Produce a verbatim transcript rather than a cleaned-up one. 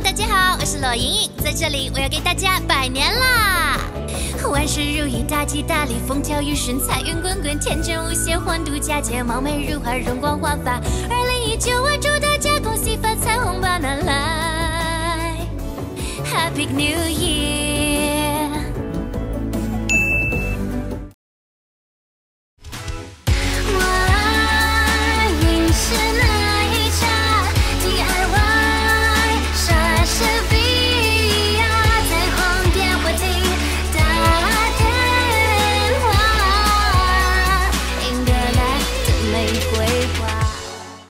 大家好，我是罗莹莹，在这里我要给大家拜年啦！万事如意，大吉大利，风调雨顺，财源滚滚，天真无邪，欢度佳节，貌美如花，容光焕发。二零一九，我祝大家恭喜发财，红包拿来 ，Happy New Year！